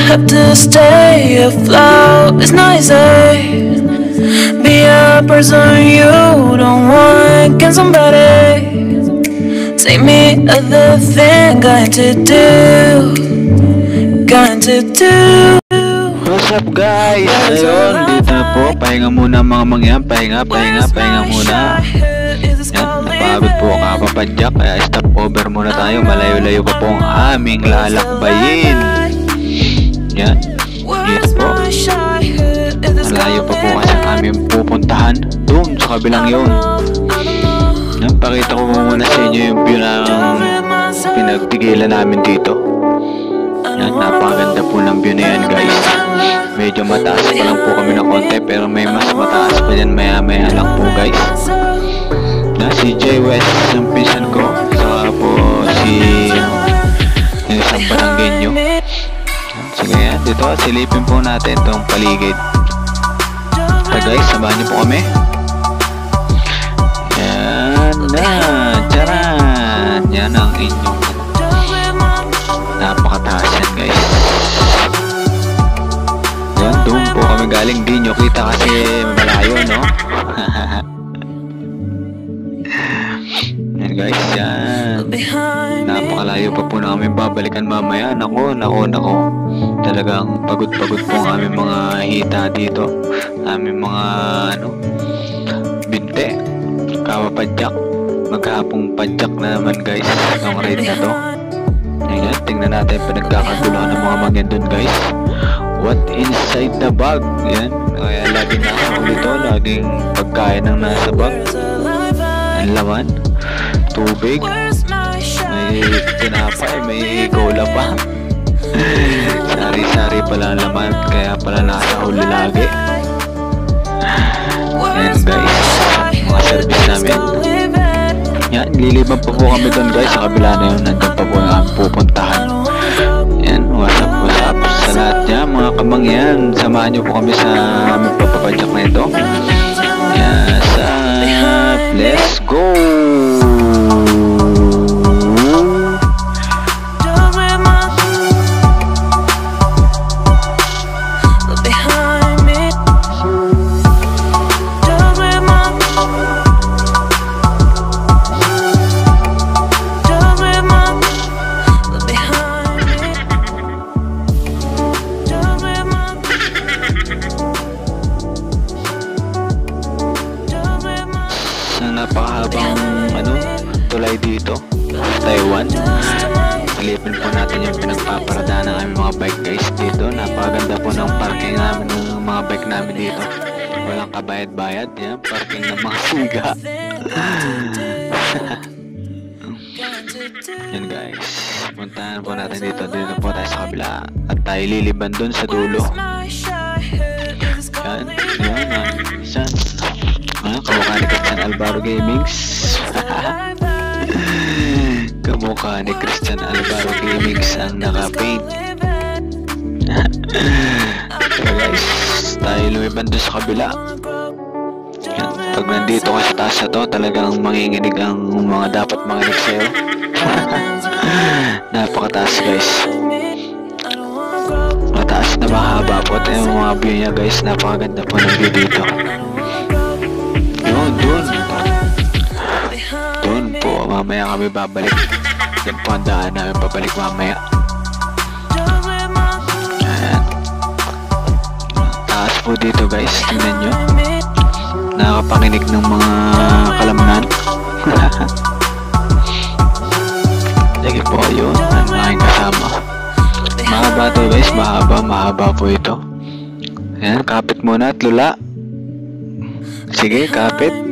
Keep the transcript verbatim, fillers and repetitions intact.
have to stay afloat. It's not easy. Be a person you don't want. Can somebody take me other thing? Got to do, got to do. What's up guys? Ayun, dito na po. Pahinga muna mga mangyan. Pahinga, pahinga, pahinga muna. Yan, napagod po kapapadyak. Kaya stop over muna tayo. Malayo-layo pa po ang aming lalakbayin. Yan, dito po. Malayo pa po kasi ang aming pupuntahan. Doon sa kabilang yun. Yan, pakita ko muna sa inyo yung view ng pinagpigilan namin dito. Yan, napakaganda po ng view na yan guys. Medyo mataas pa lang po kami ng konti, pero may mas mataas pa dyan maya maya lang po guys. Yan, si Jay West yung pinsan ko. Saka po si yung isang barangay nyo. Yan, sige yan, dito silipin po natin itong paligid. So guys, samahan nyo po kami. Yan na, tsaran. Yan ang inyong napakataas yan guys. Yan, doon po kami galing. Di nyo kita kasi malayo, no? Yan guys, yan. Napakalayo pa po na kami babalikan mamaya. Nako, nako, nako. Talagang pagod-pagod po ang aming mga hita dito. Aming mga, ano, binte. Kawapadyak. Maghapong padyak na naman guys. Ang ride na to. Ayan, tingnan natin pinagkakaguluhan ng mga magyan dun guys. What inside the bag? Yan, kaya laging nakahuli to. Laging pagkain ang nasa bag. Ang laman, tubig, may tinapay, may cola pa. Sari-sari pala ang laman, kaya pala nasa huli lagi. Yan guys, mga service namin. Yan, liliban pa po kami doon guys. Sa kabila na yun, nandun pa po yung aming pupuntahan. Yan, what's up, what's up sa lahat yan mga kamangyan. Samahan nyo po kami sa aming papapadyak na ito. Yan, sa let's go. Napakahabang ano, tulay dito Taiwan. Silipin po natin yung pinagpaparadaan ng aming mga bike guys dito. Napakaganda po ng parking namin ng mga bike namin dito. Walang kabayad-bayad. Yan, parking ng mga siga. Yan guys, puntahan po natin dito. Dito po tayo sa kabila at tayo liliban dun sa dulo. Yan, yan, yan. Ah, kamukha ni Christian Alvaro Gamings. Kamukha ni Christian Alvaro Gamings ang naka-paint. So guys, tayo lumiban doon sa kabila. Yan. Pag nandito ka sa taas na to, talagang manginginig ang mga dapat manginig sa'yo. Napakataas guys. Mataas na mahaba po. Ito yung mga view niya guys. Napakaganda po ng view dito. Doon, doon. Doon po, mamaya kami babalik. Yan po ang daan namin babalik mamaya. Ayan. Taas po dito guys, tingnan nyo. Nakakapanginig ng mga kalamnan. Sige po, yun. Ang aking kasama. Mahaba to guys, mahaba, mahaba po ito. Ayan, kapit muna at lula. Sige, kapit.